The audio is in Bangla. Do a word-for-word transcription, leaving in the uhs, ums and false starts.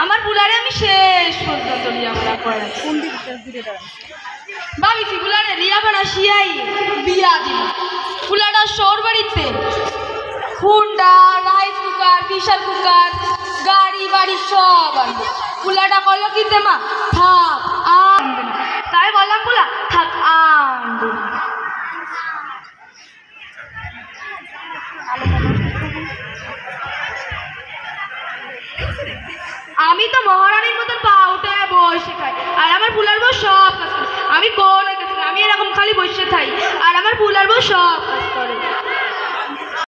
আমার পুলারে আমি শেষ পর্যন্ত লেখাপড়া করাই। ভাবিছি পুলারে লেখাপড়া শিয়াই বিয়া দিব। পুলাটা শোর বাড়িতে Honda, rice cooker, pressure cooker, গাড়ি বাড়ি সব আনবে। পুলাটা কলো কি মা থাক আনবে না। তাই বললাম পুলা থাক আনবে না। আমি তো মহারানীর মতন পা উঠে বসে খাই আর আমার ফুলার বউ সব কাজ করে। আমি কোন আমি এরকম খালি বসে থাই আর আমার ফুলার বউ সব কাজ করে।